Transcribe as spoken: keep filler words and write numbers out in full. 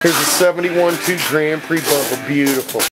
Here's a seventy-one two Grand Prix Bubba. Beautiful.